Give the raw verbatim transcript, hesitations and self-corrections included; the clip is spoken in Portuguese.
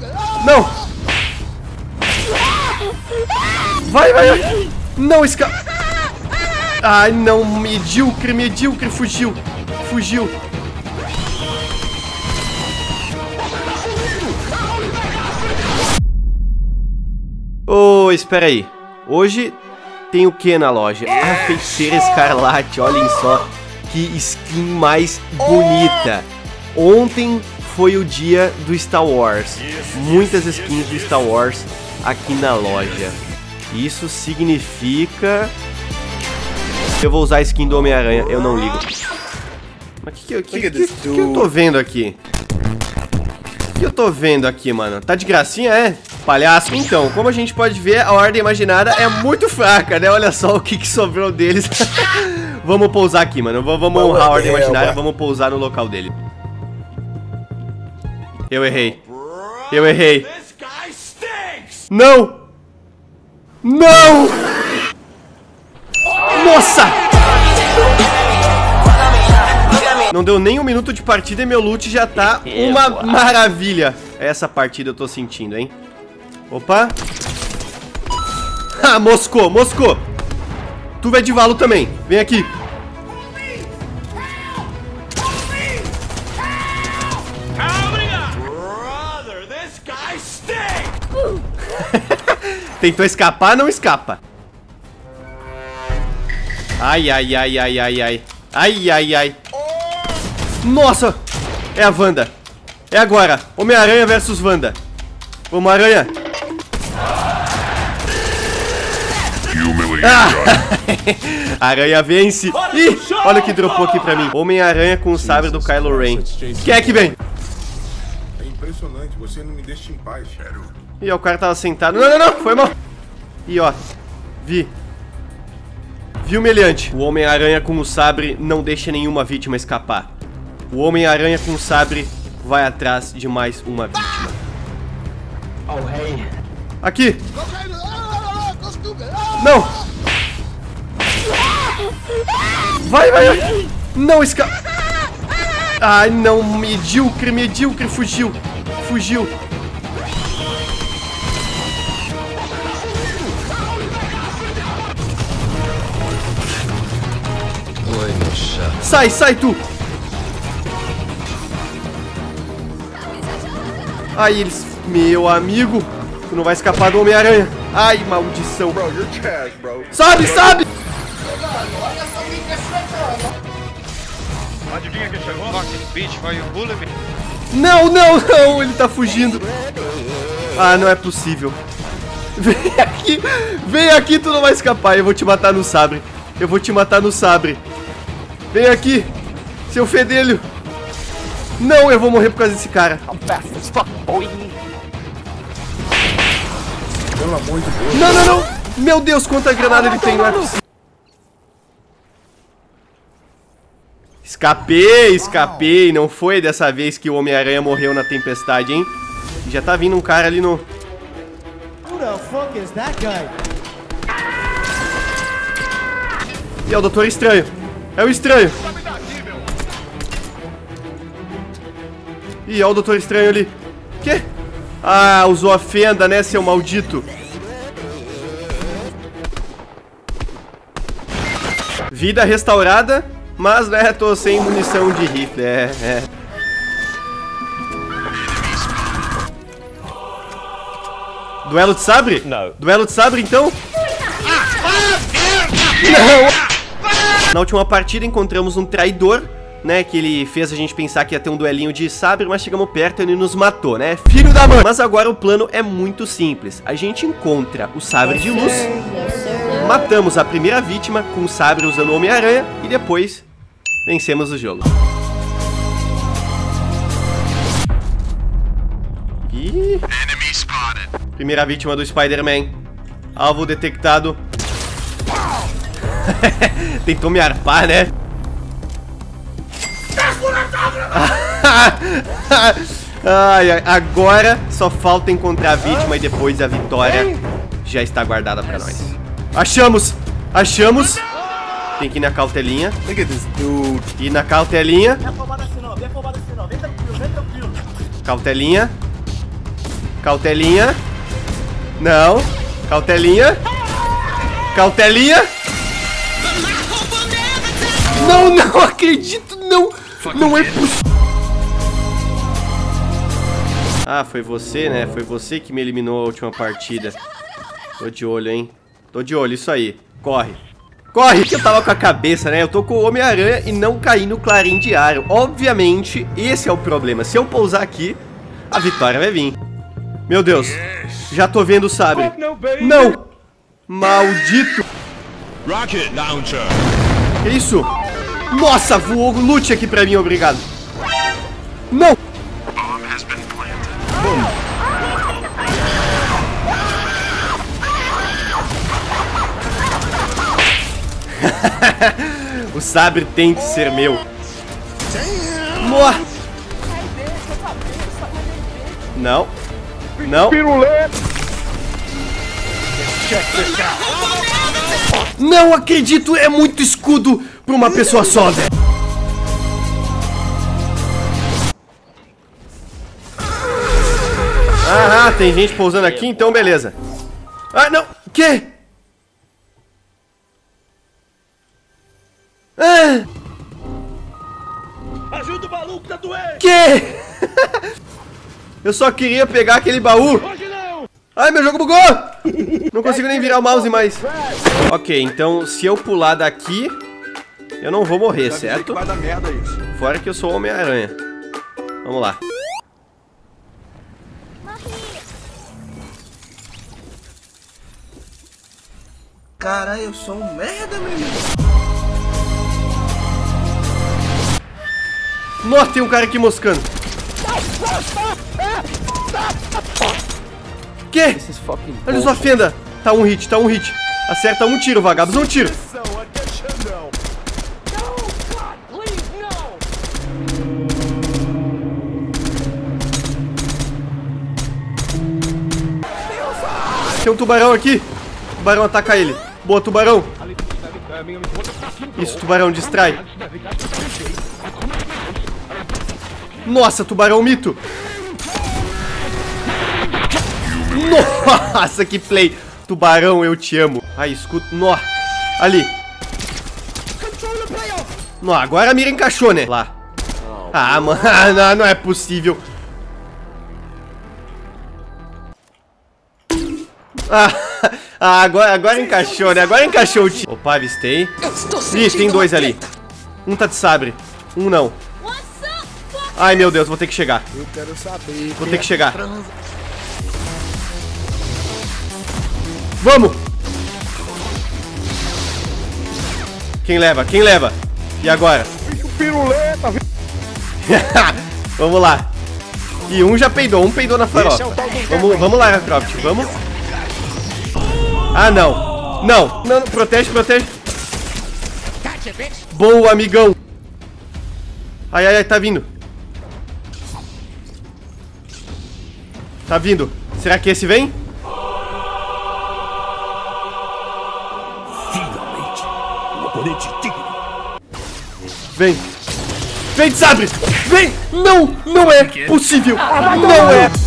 Não! Vai, vai, vai! Não, escapa! Ai, não, medíocre, medíocre, fugiu! Fugiu! Ô, oh, espera aí. Hoje tem o que na loja? A Feiticeira Escarlate, olhem só. Que skin mais bonita. Ontem foi o dia do Star Wars. Muitas skins do Star Wars aqui na loja. Isso significa... Eu vou usar a skin do Homem-Aranha, eu não ligo. Mas o que, que, que, que, que eu tô vendo aqui? O que eu tô vendo aqui, mano? Tá de gracinha, é? Palhaço. Então, como a gente pode ver, a Ordem Imaginada é muito fraca, né? Olha só o que, que sobrou deles. Vamos pousar aqui, mano. Vamos honrar a Ordem Imaginária, vamos pousar no local dele. Eu errei. Eu errei. Não! Não! Nossa! Não deu nem um minuto de partida e meu loot já tá uma maravilha. Essa partida eu tô sentindo, hein? Opa! Ah, moscou, moscou! Tu vai de valo também, vem aqui. Tentou escapar, não escapa. Ai, ai, ai, ai, ai, ai. Ai, ai, ai. Nossa! É a Wanda. É agora. Homem-Aranha versus Wanda. Vamos, Aranha. Ah! Aranha vence. Ih, olha o que dropou aqui pra mim. Homem-Aranha com o sabre do Kylo Ren. Quem é que vem? É impressionante, você não me deixa em paz. Ih, ó, o cara tava sentado. Não, não, não, foi mal. Ih, ó. Vi. Vi humilhante. O Homem-Aranha com o sabre não deixa nenhuma vítima escapar. O Homem-Aranha com o sabre vai atrás de mais uma vítima. Aqui. Não. Vai, vai, vai. Não, escapa. Ai, não, medíocre, medíocre, fugiu. Fugiu. Oi, meu chato. Sai, sai, tu. Aí eles... Meu amigo, tu não vai escapar do Homem-Aranha. Ai, maldição. Sobe, sobe. Adivinha quem chegou? Bitch, vai o bullet. Não, não, não, ele tá fugindo. Ah, não é possível. Vem aqui, vem aqui, tu não vai escapar. Eu vou te matar no sabre. Eu vou te matar no sabre. Vem aqui, seu fedelho. Não, eu vou morrer por causa desse cara. Pelo amor de Deus. Não, não, não. Meu Deus, quanta granada ele tem, não é possível. Escapei, escapei. Não foi dessa vez que o Homem-Aranha morreu na tempestade, hein? Já tá vindo um cara ali no... E é o Doutor Estranho. É o Estranho. Ih, olha o Doutor Estranho ali. Quê? Ah, usou a fenda, né, seu maldito? Vida restaurada, mas, né, tô sem munição de rifle. É, é. Duelo de sabre? Não. Duelo de sabre, então? Não! Na última partida encontramos um traidor, né, que ele fez a gente pensar que ia ter um duelinho de sabre, mas chegamos perto e ele nos matou, né? Filho da mãe! Mas agora o plano é muito simples. A gente encontra o sabre de luz, matamos a primeira vítima com o sabre usando o Homem-Aranha e depois vencemos o jogo. Ih! Primeira vítima do Spider-Man. Alvo detectado. Tentou me arpar, né? Ai, agora só falta encontrar a vítima e depois a vitória já está guardada pra nós. Achamos! Achamos! Tem que ir na cautelinha. Ir na cautelinha. Cautelinha. Cautelinha. Não. Cautelinha. Cautelinha. Não, não acredito, não. Não é possível. Ah, foi você, né? Foi você que me eliminou a última partida. Tô de olho, hein? Tô de olho, isso aí. Corre. Corre! Eu tava com a cabeça, né? Eu tô com o Homem-Aranha e não caí no clarim diário. Obviamente, esse é o problema. Se eu pousar aqui, a vitória vai vir. Meu Deus. Já tô vendo o sabre. Não! Maldito! Rocket launcher. Que isso? Nossa, voou lute aqui pra mim, obrigado. Não! O sabre tem que ser meu. Morra! Não. Não. Não acredito, é muito escudo pra uma pessoa só, velho. Ah, tem gente pousando aqui, então beleza. Ah, não. Que? Ah. Ajuda o maluco da doente. Que? Eu só queria pegar aquele baú. Ai, meu jogo bugou. Não consigo nem virar o mouse mais. Ok, então se eu pular daqui, eu não vou morrer, certo? Vai dar merda isso. Fora que eu sou o Homem-Aranha. Vamos lá. Caralho, eu sou um merda, meu irmão. Nossa, tem um cara aqui moscando. Que? Olha só a fenda. Tá um hit, tá um hit. Acerta um tiro, vagabos, um tiro. Tem um tubarão aqui. Tubarão ataca ele. Boa, tubarão. Isso, tubarão, distrai. Nossa, tubarão mito. Nossa, que play. Tubarão, eu te amo. Ai, escuta. Nó. Ali. Nó, agora a mira encaixou, né? Lá. Ah, mano, não, não é possível. Ah, ah, agora, agora encaixou, né? Agora encaixou o time. Opa, avistei. Ih, tem dois ali. Um tá de sabre. Um não. Ai, meu Deus, vou ter que chegar. Eu quero saber. Vou ter que chegar. Vamos! Quem leva? Quem leva? E agora? Piruleta, Vamos lá. E um já peidou, um peidou na farofa. Vamos, vamos lá, Croft, vamos. Ah, não. Não, não, protege, protege. Boa, amigão. Ai, ai, ai, tá vindo. Tá vindo. Será que esse vem? Finalmente, um oponente digno. Vem. Vem, sabre. Vem. Não, não é possível. Não é.